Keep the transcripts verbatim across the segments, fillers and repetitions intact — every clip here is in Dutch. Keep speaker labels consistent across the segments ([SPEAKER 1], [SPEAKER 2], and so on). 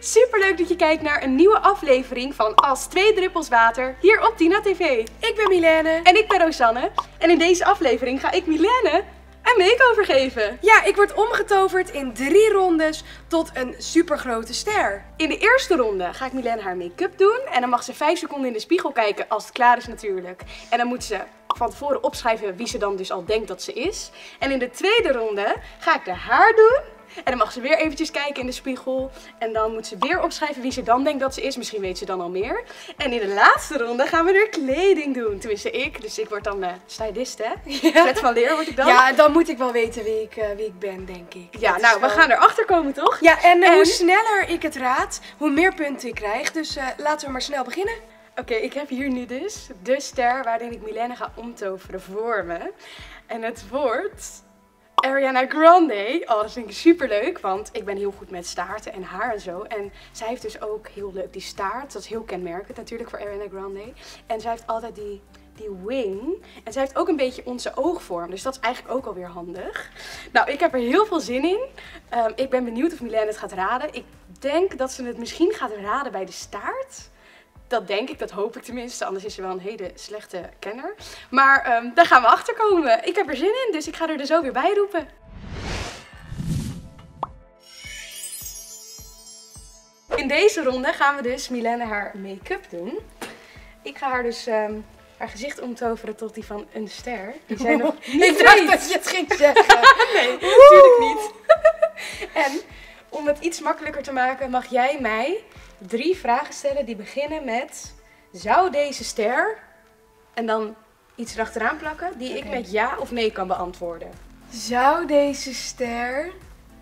[SPEAKER 1] Super leuk dat je kijkt naar een nieuwe aflevering van Als twee druppels water hier op Tina T V.
[SPEAKER 2] Ik ben Milène.
[SPEAKER 1] En ik ben Rosanne. En in deze aflevering ga ik Milène een make-over geven.
[SPEAKER 2] Ja, ik word omgetoverd in drie rondes tot een supergrote ster.
[SPEAKER 1] In de eerste ronde ga ik Milène haar make-up doen. En dan mag ze vijf seconden in de spiegel kijken als het klaar is natuurlijk. En dan moet ze van tevoren opschrijven wie ze dan dus al denkt dat ze is. En in de tweede ronde ga ik de haar doen. En dan mag ze weer eventjes kijken in de spiegel. En dan moet ze weer opschrijven wie ze dan denkt dat ze is. Misschien weet ze dan al meer. En in de laatste ronde gaan we er kleding doen. Tenminste ik. Dus ik word dan de stylist, hè?
[SPEAKER 2] Ja.
[SPEAKER 1] Fred van Leer word ik dan.
[SPEAKER 2] Ja, dan moet ik wel weten wie ik, uh, wie ik ben, denk ik.
[SPEAKER 1] Ja,
[SPEAKER 2] Dat
[SPEAKER 1] nou,
[SPEAKER 2] is
[SPEAKER 1] we
[SPEAKER 2] wel...
[SPEAKER 1] gaan erachter komen, toch?
[SPEAKER 2] Ja, en, uh,
[SPEAKER 1] En-
[SPEAKER 2] hoe sneller ik het raad, hoe meer punten ik krijg. Dus uh, laten we maar snel beginnen.
[SPEAKER 1] Oké, ik heb hier nu dus de ster waarin ik Milène ga omtoveren voor me. En het wordt Ariana Grande. Oh, dat vind ik super leuk, want ik ben heel goed met staarten en haar en zo. En zij heeft dus ook heel leuk die staart. Dat is heel kenmerkend natuurlijk voor Ariana Grande. En zij heeft altijd die, die wing. En zij heeft ook een beetje onze oogvorm. Dus dat is eigenlijk ook alweer handig. Nou, ik heb er heel veel zin in. Um, ik ben benieuwd of Milène het gaat raden. Ik denk dat ze het misschien gaat raden bij de staart. Dat denk ik, dat hoop ik tenminste, anders is ze wel een hele slechte kenner. Maar um, daar gaan we achter komen. Ik heb er zin in, dus ik ga er er zo weer bij roepen. In deze ronde gaan we dus Milène haar make-up doen. Ik ga haar dus um, haar gezicht omtoveren tot die van een ster. Die zijn nog niet
[SPEAKER 2] Ik dacht
[SPEAKER 1] weet.
[SPEAKER 2] dat je het ging zeggen.
[SPEAKER 1] Nee, natuurlijk niet. En om het iets makkelijker te maken mag jij mij drie vragen stellen die beginnen met: zou deze ster, en dan iets erachteraan plakken die ik
[SPEAKER 2] Oké.
[SPEAKER 1] met ja of nee kan beantwoorden.
[SPEAKER 2] Zou deze ster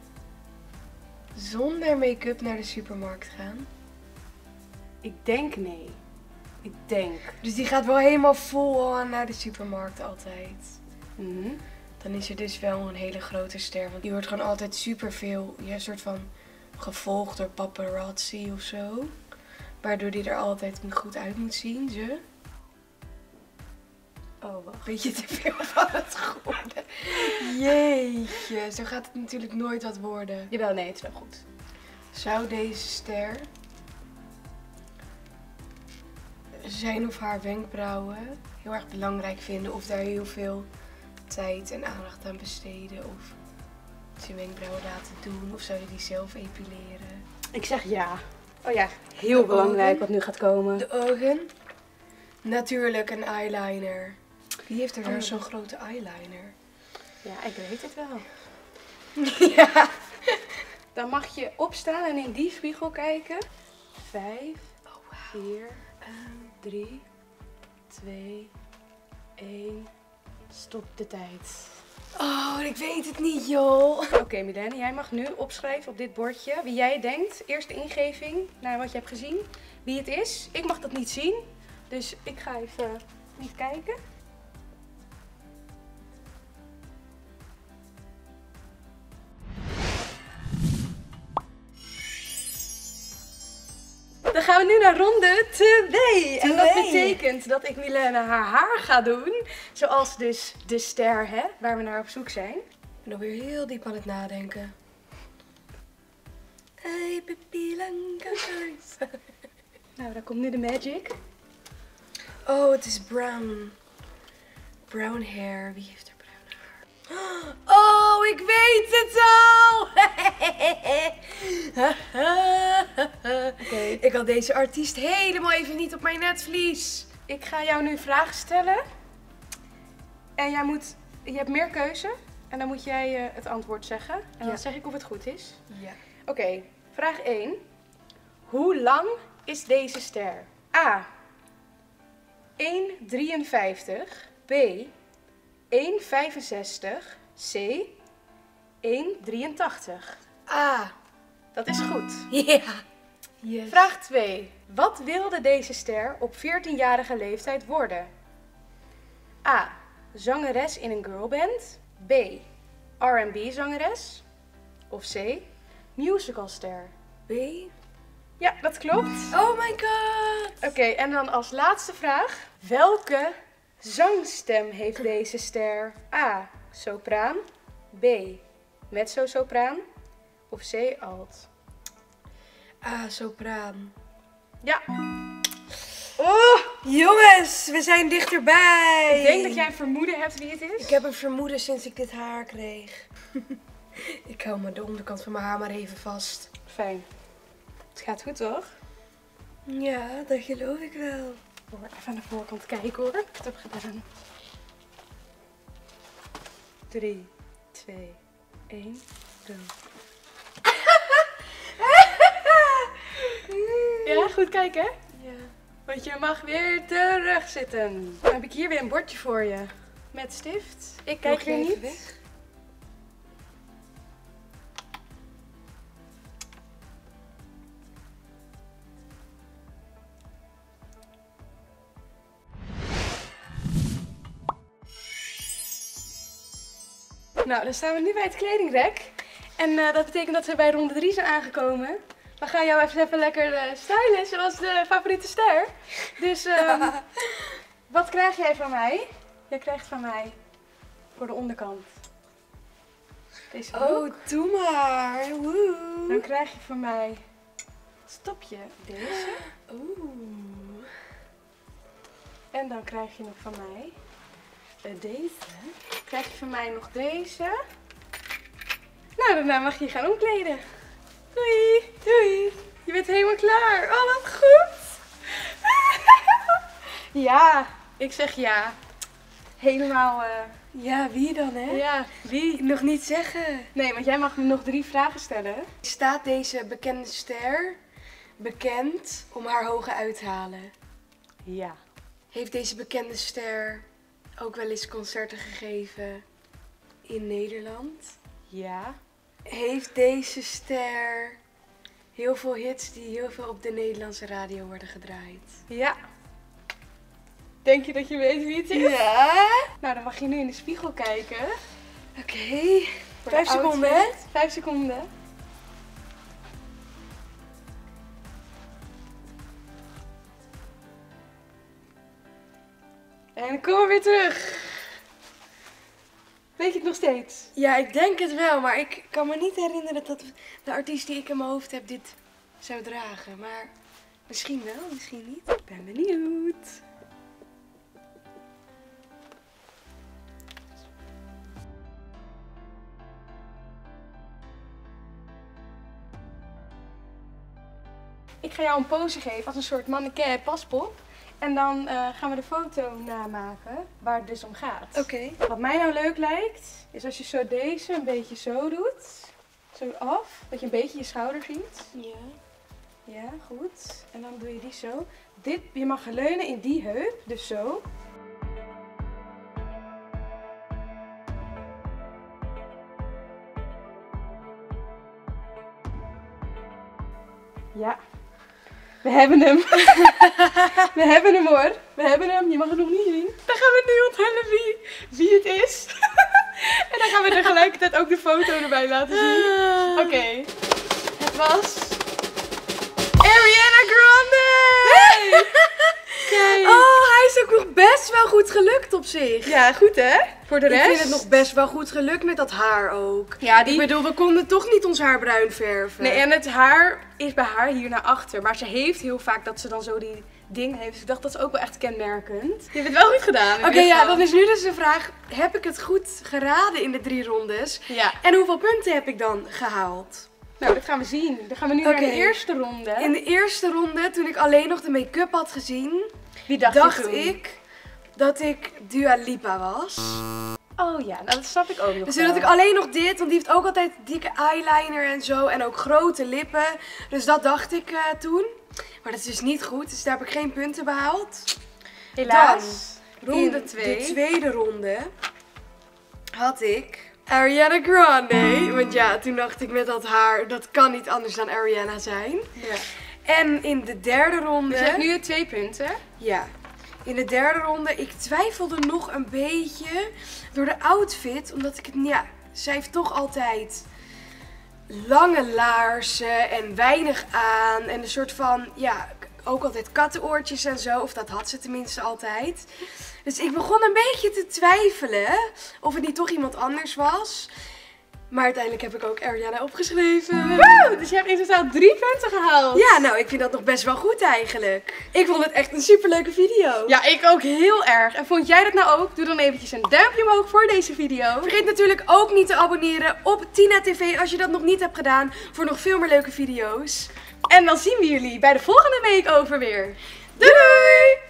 [SPEAKER 2] zonder make-up naar de supermarkt gaan?
[SPEAKER 1] Ik denk nee. Ik denk.
[SPEAKER 2] Dus die gaat wel helemaal full on naar de supermarkt altijd.
[SPEAKER 1] Mhm.
[SPEAKER 2] Dan is er dus wel een hele grote ster. Want die wordt gewoon altijd superveel, ja, soort van gevolgd door paparazzi of zo. Waardoor die er altijd goed uit moet zien, ze.
[SPEAKER 1] Oh, wacht.
[SPEAKER 2] Beetje te veel van het goede. Jeetje, zo gaat het natuurlijk nooit wat worden.
[SPEAKER 1] Jawel, nee, het is wel goed.
[SPEAKER 2] Zou deze ster zijn of haar wenkbrauwen heel erg belangrijk vinden? Of daar heel veel tijd en aandacht aan besteden? Of zijn wenkbrauwen laten doen? Of zou je die zelf epileren?
[SPEAKER 1] Ik zeg ja. Oh ja, heel
[SPEAKER 2] De
[SPEAKER 1] belangrijk
[SPEAKER 2] ogen.
[SPEAKER 1] wat nu gaat komen.
[SPEAKER 2] De ogen? Natuurlijk een eyeliner. Wie heeft er
[SPEAKER 1] Oh,
[SPEAKER 2] nou
[SPEAKER 1] ja.
[SPEAKER 2] zo'n grote eyeliner?
[SPEAKER 1] Ja, ik weet het wel.
[SPEAKER 2] Ja.
[SPEAKER 1] Dan mag je opstaan en in die spiegel kijken. Vijf,
[SPEAKER 2] Oh, wauw.
[SPEAKER 1] vier, drie, twee, één. Stop de tijd.
[SPEAKER 2] Oh, ik weet het niet, joh.
[SPEAKER 1] Oké, Milène, jij mag nu opschrijven op dit bordje wie jij denkt. Eerste ingeving naar wat je hebt gezien. Wie het is. Ik mag dat niet zien. Dus ik ga even niet kijken. Dan gaan we nu naar ronde twee. En dat
[SPEAKER 2] Twee.
[SPEAKER 1] betekent dat ik Milène haar haar ga doen. Zoals dus de ster, hè, waar we naar op zoek zijn.
[SPEAKER 2] Ik ben alweer heel diep aan het nadenken. Hey, Pippi Langkous.
[SPEAKER 1] Nou, daar komt nu de magic.
[SPEAKER 2] Oh, het is brown. Brown hair. Wie heeft er brown haar? Oh, ik weet het al!
[SPEAKER 1] Oké.
[SPEAKER 2] Ik had deze artiest helemaal even niet op mijn netvlies.
[SPEAKER 1] Ik ga jou nu vragen stellen. En jij moet, je hebt meer keuze. En dan moet jij eh, het antwoord zeggen. En dan
[SPEAKER 2] Ja.
[SPEAKER 1] zeg ik of het goed is.
[SPEAKER 2] Ja.
[SPEAKER 1] Oké, vraag één. Hoe lang is deze ster? A. één komma drieënvijftig. B. één komma vijfenzestig. C. één komma drieëntachtig.
[SPEAKER 2] Ah.
[SPEAKER 1] Dat is goed.
[SPEAKER 2] Ja. Yes.
[SPEAKER 1] Vraag twee. Wat wilde deze ster op veertienjarige leeftijd worden? A. Zangeres in een girlband. B. R en B zangeres. Of C. Musicalster.
[SPEAKER 2] B.
[SPEAKER 1] Ja, dat klopt.
[SPEAKER 2] Oh my god.
[SPEAKER 1] Oké, en dan als laatste vraag. Welke zangstem heeft deze ster? A. Sopraan. B. Mezzo-sopraan. Of C. Alt.
[SPEAKER 2] Ah, sopraan.
[SPEAKER 1] Ja.
[SPEAKER 2] Oh, jongens, we zijn dichterbij.
[SPEAKER 1] Ik denk dat jij een vermoeden hebt wie het is.
[SPEAKER 2] Ik heb een vermoeden sinds ik dit haar kreeg. Ik hou maar de onderkant van mijn haar maar even vast.
[SPEAKER 1] Fijn. Het gaat goed, toch?
[SPEAKER 2] Ja, dat geloof ik wel.
[SPEAKER 1] Even aan de voorkant kijken hoor. Ik het heb gedaan. drie, twee, één, go. Ja, goed kijken hè?
[SPEAKER 2] Ja.
[SPEAKER 1] Want je mag weer terug zitten. Dan heb ik hier weer een bordje voor je. Met stift. Ik kijk weer niet.
[SPEAKER 2] Weg.
[SPEAKER 1] Nou, dan staan we nu bij het kledingrek. En uh, dat betekent dat we bij ronde drie zijn aangekomen. We gaan jou even, even lekker uh, stylen, zoals de favoriete ster. Dus, um, wat krijg jij van mij? Jij krijgt van mij voor de onderkant deze broek.
[SPEAKER 2] Oh, doe maar. Woe.
[SPEAKER 1] Dan krijg je van mij het stopje deze.
[SPEAKER 2] Oeh.
[SPEAKER 1] En dan krijg je nog van mij uh, deze. Dan krijg je van mij nog deze. Nou, daarna mag je je gaan omkleden. Doei! Doei! Je bent helemaal klaar. Oh, wat goed! Ja, ik zeg ja. Helemaal, uh,
[SPEAKER 2] Ja, wie dan, hè?
[SPEAKER 1] ja, wie?
[SPEAKER 2] Nog niet zeggen.
[SPEAKER 1] Nee, want jij mag me nog drie vragen stellen.
[SPEAKER 2] Staat deze bekende ster bekend om haar hoge uithalen?
[SPEAKER 1] Ja.
[SPEAKER 2] Heeft deze bekende ster ook wel eens concerten gegeven in Nederland?
[SPEAKER 1] Ja.
[SPEAKER 2] Heeft deze ster heel veel hits die heel veel op de Nederlandse radio worden gedraaid?
[SPEAKER 1] Ja. Denk je dat je weet wie het is?
[SPEAKER 2] Ja.
[SPEAKER 1] Nou, dan mag je nu in de spiegel kijken.
[SPEAKER 2] Oké. Okay.
[SPEAKER 1] Voor
[SPEAKER 2] Vijf
[SPEAKER 1] de
[SPEAKER 2] seconden, hè?
[SPEAKER 1] outfit. Vijf seconden. En dan komen we weer terug. Weet je het nog steeds?
[SPEAKER 2] Ja, ik denk het wel, maar ik kan me niet herinneren dat de artiest die ik in mijn hoofd heb dit zou dragen. Maar misschien wel, misschien niet.
[SPEAKER 1] Ik ben benieuwd. Ik ga jou een pose geven als een soort mannequin paspop. En dan uh, gaan we de foto namaken waar het dus om gaat.
[SPEAKER 2] Oké. Okay.
[SPEAKER 1] Wat mij nou leuk lijkt, is als je zo deze een beetje zo doet. Zo af, dat je een beetje je schouder ziet.
[SPEAKER 2] Ja.
[SPEAKER 1] Ja, goed. En dan doe je die zo. Dit, je mag leunen in die heup, dus zo. Ja. We hebben hem. We hebben hem hoor. We hebben hem. Je mag het nog niet zien. Dan gaan we nu onthullen wie, wie het is. En dan gaan we tegelijkertijd ook de foto erbij laten zien. Oké. Okay. Het was Ariana Grande!
[SPEAKER 2] Kijk. Oh, hij is ook nog best wel goed gelukt op zich.
[SPEAKER 1] Ja, goed hè? Voor de rest?
[SPEAKER 2] Ik vind het nog best wel goed gelukt met dat haar ook.
[SPEAKER 1] Ja, die...
[SPEAKER 2] Ik bedoel, we konden toch niet ons haar bruin verven.
[SPEAKER 1] Nee, en het haar is bij haar hier naar achter. Maar ze heeft heel vaak dat ze dan zo die ding heeft. Dus ik dacht, dat is ook wel echt kenmerkend. Je hebt het wel goed gedaan.
[SPEAKER 2] Oké, okay, ja, dan is nu dus de vraag, heb ik het goed geraden in de drie rondes?
[SPEAKER 1] Ja.
[SPEAKER 2] En hoeveel punten heb ik dan gehaald?
[SPEAKER 1] Nou, dat gaan we zien. Dan gaan we nu okay. naar de eerste ronde.
[SPEAKER 2] In de eerste ronde, toen ik alleen nog de make-up had gezien,
[SPEAKER 1] Wie dacht,
[SPEAKER 2] dacht
[SPEAKER 1] je
[SPEAKER 2] ik dat ik Dua Lipa was.
[SPEAKER 1] Oh ja, nou, dat snap ik ook nog
[SPEAKER 2] Dus
[SPEAKER 1] wel.
[SPEAKER 2] toen had ik alleen nog dit, want die heeft ook altijd dikke eyeliner en zo en ook grote lippen. Dus dat dacht ik uh, toen. Maar dat is dus niet goed, dus daar heb ik geen punten behaald.
[SPEAKER 1] Helaas.
[SPEAKER 2] Dan,
[SPEAKER 1] ronde twee.
[SPEAKER 2] de tweede ronde had ik Ariana Grande. Want ja, toen dacht ik met dat haar, dat kan niet anders dan Ariana zijn.
[SPEAKER 1] Ja.
[SPEAKER 2] En in de derde ronde...
[SPEAKER 1] Dus je hebt nu twee punten.
[SPEAKER 2] Ja. In de derde ronde, ik twijfelde nog een beetje door de outfit. Omdat ik het, ja, zij heeft toch altijd lange laarzen en weinig aan. En een soort van, ja, ook altijd kattenoortjes en zo. Of dat had ze tenminste altijd. Dus ik begon een beetje te twijfelen of het niet toch iemand anders was. Maar uiteindelijk heb ik ook Ariana opgeschreven.
[SPEAKER 1] Wow, dus je hebt in totaal drie punten gehaald.
[SPEAKER 2] Ja, nou, ik vind dat nog best wel goed eigenlijk. Ik vond het echt een superleuke video.
[SPEAKER 1] Ja, ik ook heel erg. En vond jij dat nou ook? Doe dan eventjes een duimpje omhoog voor deze video.
[SPEAKER 2] Vergeet natuurlijk ook niet te abonneren op Tina T V als je dat nog niet hebt gedaan. Voor nog veel meer leuke video's.
[SPEAKER 1] En dan zien we jullie bij de volgende makeover weer. Doei doei!